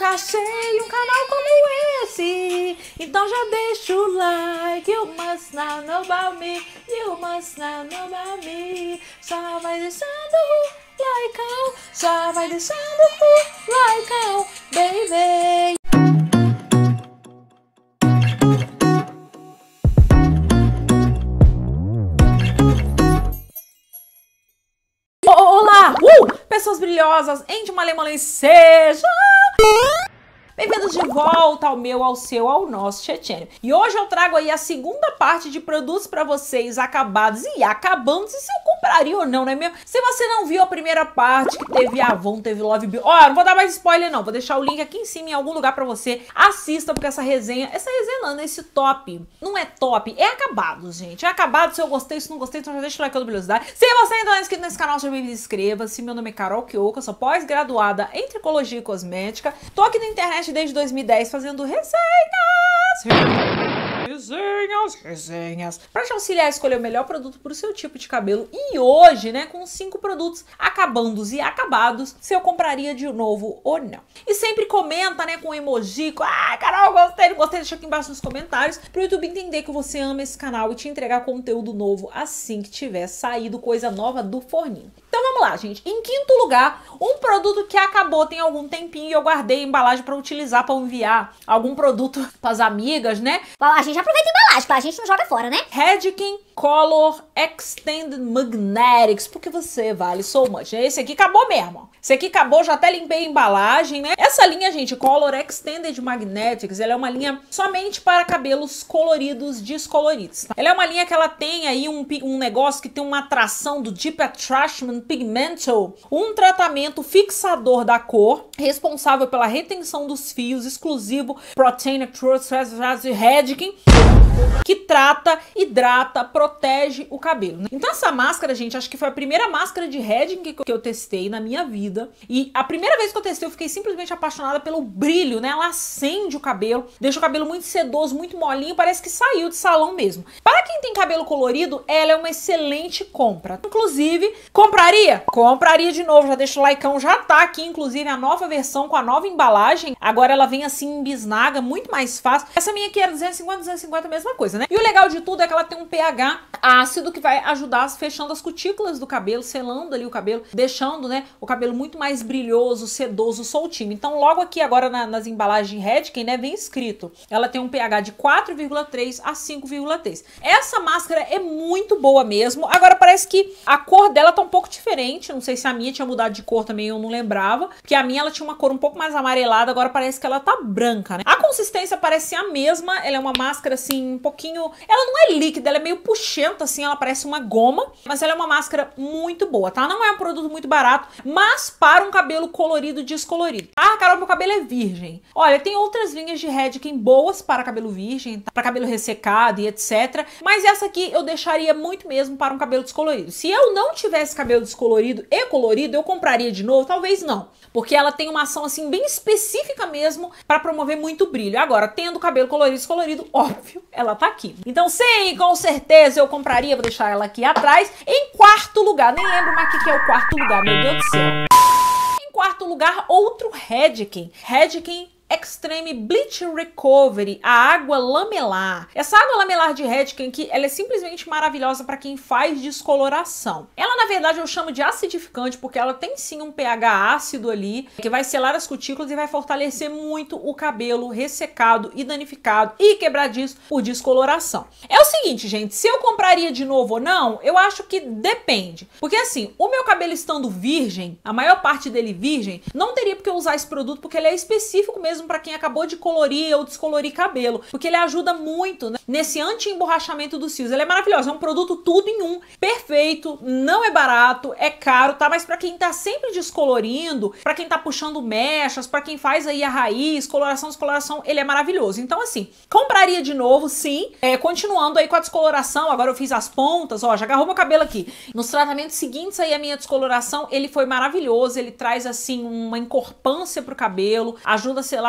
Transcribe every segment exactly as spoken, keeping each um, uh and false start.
nunca achei um canal como esse. Então já deixa o like. You must now know about me. You must now know about me. Só vai deixando o like, só vai deixando o like, baby. Olá, uh, pessoas brilhosas, em de Malemolência, sejam bem-vindos de volta ao meu, ao seu, ao nosso Chechênio. E hoje eu trago aí a segunda parte de produtos pra vocês acabados e acabando, se eu compraria ou não, não é mesmo? Se você não viu a primeira parte, que teve Avon, teve Love Beauty, ó, não vou dar mais spoiler não, vou deixar o link aqui em cima em algum lugar pra você, assista, porque essa resenha, essa resenha não, esse top, não é top, é acabados, gente, é acabado. Se eu gostei, se não gostei, então já deixa o like, toda velocidade. Se você ainda não é inscrito nesse canal, já me inscreva-se. Meu nome é Carol Kiyoko, eu sou pós-graduada em Tricologia e Cosmética, tô aqui na internet desde dois mil e dez fazendo resenhas, resenhas, resenhas, para te auxiliar a escolher o melhor produto para o seu tipo de cabelo. E hoje, né, com cinco produtos acabandos e acabados, se eu compraria de novo ou não. E sempre comenta, né, com emoji, com, ah, Carol, gostei, não gostei, deixa aqui embaixo nos comentários, pro YouTube entender que você ama esse canal e te entregar conteúdo novo assim que tiver saído coisa nova do forninho. Então vamos lá, gente. Em quinto lugar, um produto que acabou tem algum tempinho e eu guardei a embalagem para utilizar, para enviar algum produto para as amigas, né? A gente aproveita a embalagem, claro, a gente não joga fora, né? Redken Color Extended Magnetics, porque você vale so much. Esse aqui acabou mesmo. Esse aqui acabou, já até limpei a embalagem, né? Essa linha, gente, Color Extended Magnetics, ela é uma linha somente para cabelos coloridos, descoloridos. Ela é uma linha que ela tem aí um, um negócio que tem uma atração do Deep Attraction Pigmental, um tratamento fixador da cor, responsável pela retenção dos fios, exclusivo Protein Trust Redken, que trata, hidrata, protege o cabelo, né? Então essa máscara, gente, acho que foi a primeira máscara de Redken que eu testei na minha vida. E a primeira vez que eu testei, eu fiquei simplesmente apaixonada pelo brilho, né? Ela acende o cabelo, deixa o cabelo muito sedoso, muito molinho, parece que saiu de salão mesmo. Para quem tem cabelo colorido, ela é uma excelente compra. Inclusive, compraria? Compraria de novo, já deixa o likeão, já tá aqui, inclusive, a nova versão com a nova embalagem. Agora ela vem assim em bisnaga, muito mais fácil. Essa minha aqui era duzentos e cinquenta, duzentos e cinquenta, a mesma coisa, né? E o legal de tudo é que ela tem um pH ácido que vai ajudar fechando as cutículas do cabelo, selando ali o cabelo, deixando, né, o cabelo muito mais brilhoso, sedoso, soltinho. Então logo aqui agora na, nas embalagens Redken, né, vem escrito, ela tem um pH de quatro vírgula três a cinco vírgula três. Essa máscara é muito boa mesmo. Agora parece que a cor dela tá um pouco diferente, não sei se a minha tinha mudado de cor também, eu não lembrava, porque a minha ela tinha uma cor um pouco mais amarelada, agora parece que ela tá branca, né? A consistência parece a mesma, ela é uma máscara assim, um pouquinho, ela não é líquida, ela é meio puxenta assim, ela parece uma goma, mas ela é uma máscara muito boa, tá? Não é um produto muito barato, mas para um cabelo colorido, descolorido. Ah, Carol, meu cabelo é virgem. Olha, tem outras linhas de Redken boas para cabelo virgem, tá? Para cabelo ressecado e etcétera. Mas essa aqui eu deixaria muito mesmo para um cabelo descolorido. Se eu não tivesse cabelo descolorido e colorido, eu compraria de novo? Talvez não, porque ela tem uma ação assim bem específica mesmo para promover muito brilho. Agora, tendo cabelo colorido e descolorido, óbvio, ela tá aqui. Então, sim, com certeza eu compraria, vou deixar ela aqui atrás. Em quarto lugar, nem lembro mais o que é o quarto lugar, meu Deus do céu. Em quarto lugar, outro Redken. Redken Extreme Bleach Recovery, a água lamelar. Essa água lamelar de Redken aqui, ela é simplesmente maravilhosa para quem faz descoloração. Ela, na verdade, eu chamo de acidificante porque ela tem sim um pH ácido ali, que vai selar as cutículas e vai fortalecer muito o cabelo ressecado e danificado e quebradiço por descoloração. É o seguinte, gente, se eu compraria de novo ou não, eu acho que depende. Porque assim, o meu cabelo estando virgem, a maior parte dele virgem, não teria porque eu usar esse produto porque ele é específico mesmo para quem acabou de colorir ou descolorir cabelo, porque ele ajuda muito, né, nesse anti-emborrachamento dos fios. Ele é maravilhoso, é um produto tudo em um, perfeito, não é barato, é caro, tá? Mas para quem tá sempre descolorindo, para quem tá puxando mechas, para quem faz aí a raiz, coloração, descoloração, ele é maravilhoso. Então assim, compraria de novo, sim, é, continuando aí com a descoloração. Agora eu fiz as pontas, ó, já agarrou meu cabelo aqui. Nos tratamentos seguintes aí a minha descoloração, ele foi maravilhoso, ele traz assim uma encorpância pro cabelo, ajuda a selar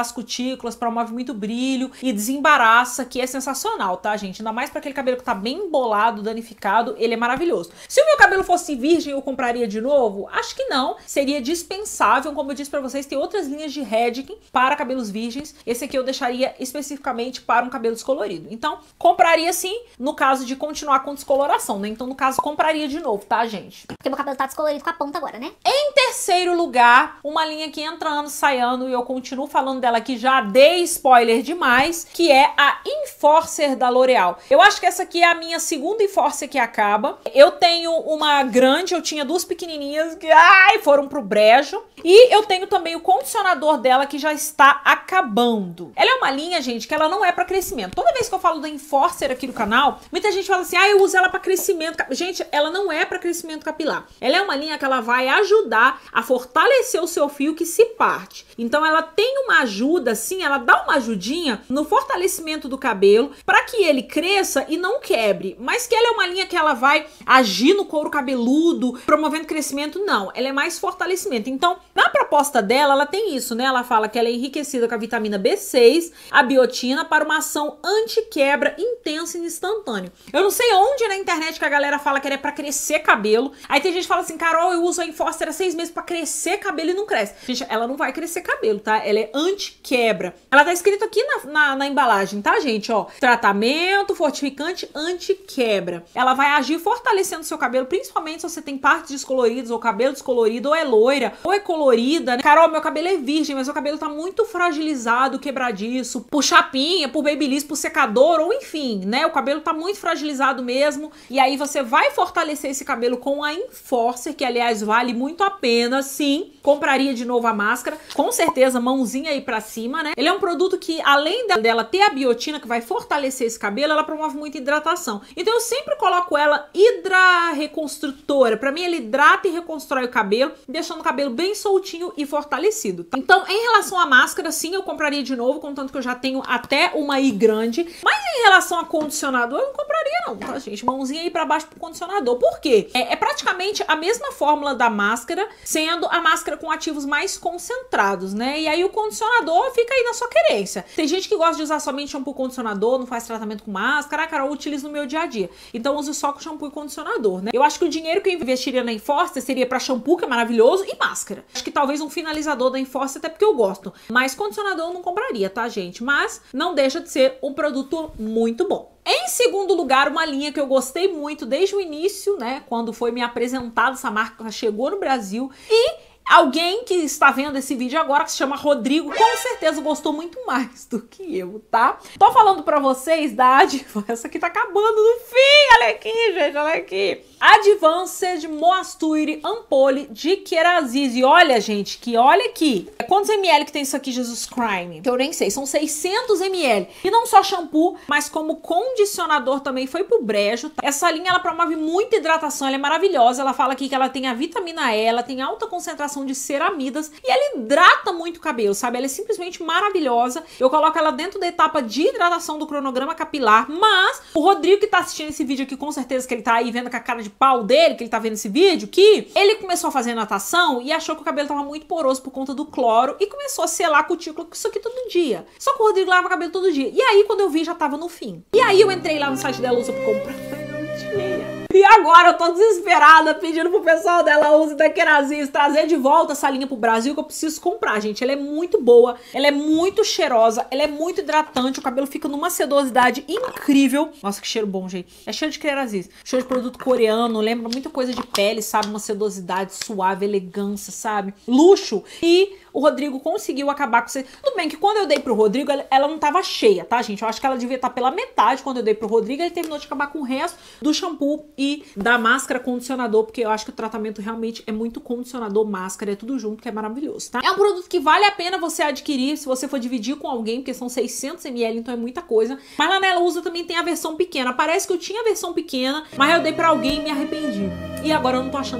as cutículas, promove muito brilho e desembaraça, que é sensacional, tá, gente? Ainda mais pra aquele cabelo que tá bem embolado, danificado, ele é maravilhoso. Se o meu cabelo fosse virgem, eu compraria de novo? Acho que não. Seria dispensável. Como eu disse pra vocês, tem outras linhas de Redken para cabelos virgens. Esse aqui eu deixaria especificamente para um cabelo descolorido. Então, compraria sim, no caso de continuar com descoloração, né? Então, no caso, compraria de novo, tá, gente? Porque meu cabelo tá descolorido com a ponta agora, né? Em terceiro lugar, uma linha que entrando, saindo, e eu continuo falando dela aqui, já dei spoiler demais, que é a Enforcer da L'Oreal. Eu acho que essa aqui é a minha segunda Enforcer que acaba. Eu tenho uma grande, eu tinha duas pequenininhas que, ai, foram pro brejo. E eu tenho também o condicionador dela que já está acabando. Ela é uma linha, gente, que ela não é pra crescimento. Toda vez que eu falo da Enforcer aqui no canal, muita gente fala assim, ah, eu uso ela pra crescimento. Gente, ela não é pra crescimento capilar. Ela é uma linha que ela vai ajudar a fortalecer o seu fio que se parte. Então ela tem uma ajuda, sim, ela dá uma ajudinha no fortalecimento do cabelo para que ele cresça e não quebre. Mas que ela é uma linha que ela vai agir no couro cabeludo, promovendo crescimento, não. Ela é mais fortalecimento. Então, na proposta dela, ela tem isso, né? Ela fala que ela é enriquecida com a vitamina B seis, a biotina, para uma ação anti-quebra intensa e instantânea. Eu não sei onde na internet que a galera fala que ela é pra crescer cabelo. Aí tem gente que fala assim, Carol, eu uso a Enforcer há seis meses pra crescer cabelo e não cresce. Gente, ela não vai crescer cabelo, tá? Ela é anti-quebra. Ela tá escrito aqui na, na, na embalagem, tá, gente? Ó, tratamento fortificante anti-quebra. Ela vai agir fortalecendo o seu cabelo, principalmente se você tem partes descoloridas ou cabelo descolorido, ou é loira, ou é colorida, né? Carol, meu cabelo é virgem, mas meu cabelo tá muito fragilizado, quebradiço, por chapinha, por babyliss, por secador, ou enfim, né? O cabelo tá muito fragilizado mesmo. E aí você vai fortalecer esse cabelo com a Enforcer, que aliás vale muito a pena, sim. Compraria de novo a máscara, com certeza, mãozinha aí pra cima, né? Ele é um produto que, além dela ter a biotina, que vai fortalecer esse cabelo, ela promove muita hidratação. Então eu sempre coloco ela hidra reconstrutora. Pra mim, ela hidrata e reconstrói o cabelo, deixando o cabelo bem soltinho e fortalecido. Então, em relação à máscara, sim, eu compraria de novo, contanto que eu já tenho até uma I grande. Mas em relação a condicionador, eu não compraria não, tá, gente? Mãozinha aí pra baixo pro condicionador. Por quê? É, é praticamente a mesma fórmula da máscara, sendo a máscara com ativos mais concentrados, né? E aí o condicionador fica aí na sua querência. Tem gente que gosta de usar somente shampoo e condicionador, não faz tratamento com máscara. Ah, Carol, eu utilizo no meu dia a dia. Então use só com shampoo e condicionador, né? Eu acho que o dinheiro que eu investiria na Enforcer seria pra shampoo, que é maravilhoso, e máscara. Acho que talvez um finalizador da Enforcer, até porque eu gosto. Mas condicionador eu não compraria, tá, gente? Mas não deixa de ser um produto muito bom. Em segundo lugar, uma linha que eu gostei muito desde o início, né? Quando foi me apresentada, essa marca chegou no Brasil. E alguém que está vendo esse vídeo agora, que se chama Rodrigo, com certeza gostou muito mais do que eu, tá? Tô falando pra vocês da Advanced. Essa aqui tá acabando no fim, olha aqui, gente, olha aqui. Advanced Moisture Ampoule de Keraziz. E olha, gente, que olha aqui. Quantos ml que tem isso aqui, Jesus Crime? Que eu nem sei, são seiscentos mililitros. E não só shampoo, mas como condicionador também foi pro brejo. Tá? Essa linha, ela promove muita hidratação, ela é maravilhosa. Ela fala aqui que ela tem a vitamina E, ela tem alta concentração de ceramidas e ela hidrata muito o cabelo, sabe? Ela é simplesmente maravilhosa. Eu coloco ela dentro da etapa de hidratação do cronograma capilar, mas o Rodrigo que tá assistindo esse vídeo aqui, com certeza que ele tá aí vendo com a cara de pau dele, que ele tá vendo esse vídeo, que ele começou a fazer natação e achou que o cabelo tava muito poroso por conta do cloro e começou a selar a cutícula com isso aqui todo dia. Só que o Rodrigo lava o cabelo todo dia. E aí, quando eu vi, já tava no fim. E aí, eu entrei lá no site dela, usa pra comprar. Não tinha. E agora eu tô desesperada pedindo pro pessoal dela Use da Keraziz trazer de volta essa linha pro Brasil, que eu preciso comprar, gente. Ela é muito boa, ela é muito cheirosa, ela é muito hidratante, o cabelo fica numa sedosidade incrível. Nossa, que cheiro bom, gente. É cheiro de Keraziz, cheiro de produto coreano, lembra muita coisa de pele, sabe? Uma sedosidade suave, elegância, sabe? Luxo. E o Rodrigo conseguiu acabar com você. Tudo bem que quando eu dei pro Rodrigo, ela não tava cheia, tá, gente? Eu acho que ela devia estar pela metade quando eu dei pro Rodrigo. Ele terminou de acabar com o resto do shampoo e da máscara condicionador, porque eu acho que o tratamento realmente é muito condicionador, máscara, é tudo junto, que é maravilhoso, tá? É um produto que vale a pena você adquirir se você for dividir com alguém, porque são seiscentos mililitros, então é muita coisa. Mas lá na Ela Usa também tem a versão pequena. Parece que eu tinha a versão pequena, mas eu dei pra alguém e me arrependi. E agora eu não tô achando pra comprar.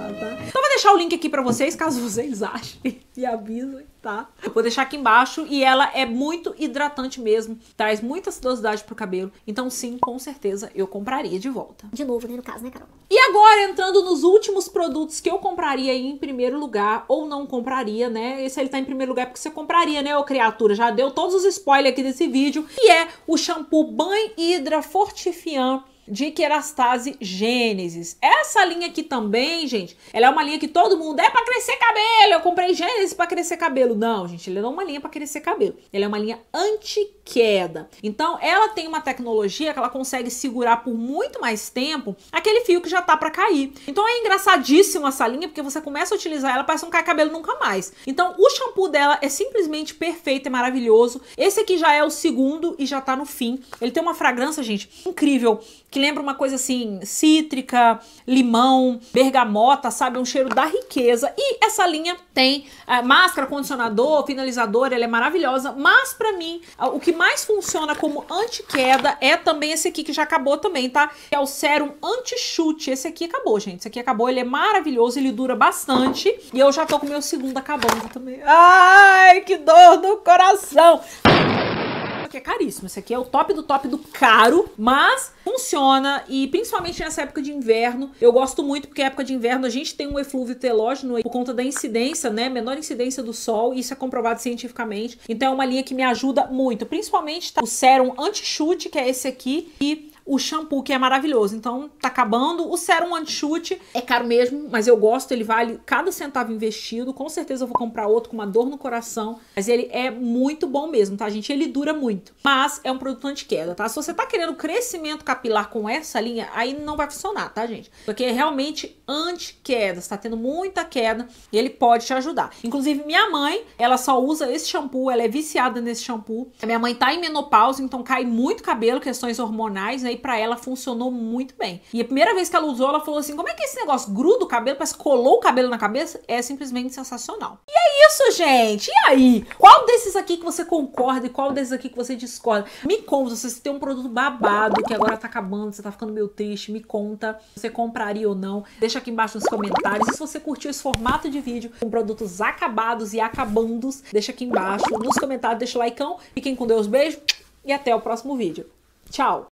usar, tá? Então vou deixar o link aqui pra vocês, caso vocês achem e avisem, tá? Vou deixar aqui embaixo e ela é muito hidratante mesmo, traz muita sedosidade pro cabelo, então sim, com certeza eu compraria de volta. De novo, né, no caso, né, Carol? E agora, entrando nos últimos produtos que eu compraria aí em primeiro lugar, ou não compraria, né? Esse ele tá em primeiro lugar porque você compraria, né, ô criatura? Já deu todos os spoilers aqui desse vídeo, que é o shampoo Banho Hidra Fortifiant de Kerastase Gênesis. Essa linha aqui também, gente, ela é uma linha que todo mundo é pra crescer cabelo. Eu comprei Gênesis pra crescer cabelo. Não, gente, ela não é uma linha pra crescer cabelo. Ela é uma linha anti-queda. Então, ela tem uma tecnologia que ela consegue segurar por muito mais tempo aquele fio que já tá pra cair. Então, é engraçadíssimo essa linha, porque você começa a utilizar ela, parece não cair cabelo nunca mais. Então, o shampoo dela é simplesmente perfeito, é maravilhoso. Esse aqui já é o segundo e já tá no fim. Ele tem uma fragrância, gente, incrível, que lembra uma coisa assim, cítrica, limão, bergamota, sabe? Um cheiro da riqueza. E essa linha tem uh, máscara, condicionador, finalizador, ela é maravilhosa. Mas pra mim, uh, o que mais funciona como anti-queda é também esse aqui, que já acabou também, tá? Que é o Sérum Anti-Chute. Esse aqui acabou, gente. Esse aqui acabou, ele é maravilhoso, ele dura bastante. E eu já tô com o meu segundo acabando também. Ai, que dor no coração! Que é caríssimo, esse aqui é o top do top do caro, mas funciona, e principalmente nessa época de inverno, eu gosto muito, porque época de inverno a gente tem um eflúvio telógeno por conta da incidência, né, menor incidência do sol, e isso é comprovado cientificamente, então é uma linha que me ajuda muito, principalmente tá, o Sérum Anti-Chute, que é esse aqui, e o shampoo, que é maravilhoso. Então, tá acabando. O Sérum Anti-Chute é caro mesmo, mas eu gosto. Ele vale cada centavo investido. Com certeza eu vou comprar outro com uma dor no coração. Mas ele é muito bom mesmo, tá, gente? Ele dura muito. Mas é um produto anti-queda, tá? Se você tá querendo crescimento capilar com essa linha, aí não vai funcionar, tá, gente? Porque é realmente anti-queda. Você tá tendo muita queda e ele pode te ajudar. Inclusive, minha mãe, ela só usa esse shampoo. Ela é viciada nesse shampoo. A minha mãe tá em menopausa, então cai muito cabelo, questões hormonais, né? E pra ela funcionou muito bem. E a primeira vez que ela usou, ela falou assim, como é que esse negócio gruda o cabelo, parece que colou o cabelo na cabeça? É simplesmente sensacional. E é isso, gente! E aí? Qual desses aqui que você concorda e qual desses aqui que você discorda? Me conta, se você tem um produto babado que agora tá acabando, você tá ficando meio triste, me conta se você compraria ou não. Deixa aqui embaixo nos comentários. E se você curtiu esse formato de vídeo com produtos acabados e acabandos, deixa aqui embaixo nos comentários, deixa o likeão. Fiquem com Deus, beijo e até o próximo vídeo. Tchau!